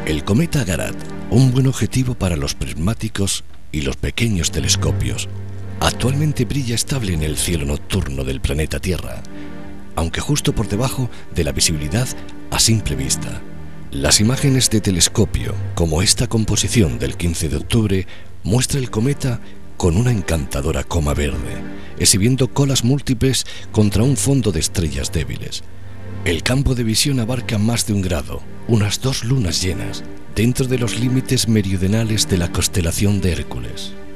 El cometa Agarat, un buen objetivo para los prismáticos y los pequeños telescopios, actualmente brilla estable en el cielo nocturno del planeta Tierra, aunque justo por debajo de la visibilidad a simple vista. Las imágenes de telescopio, como esta composición del 15 de octubre, muestra el cometa con una encantadora coma verde, exhibiendo colas múltiples contra un fondo de estrellas débiles. El campo de visión abarca más de 1 grado, unas 2 lunas llenas, dentro de los límites meridionales de la constelación de Hércules.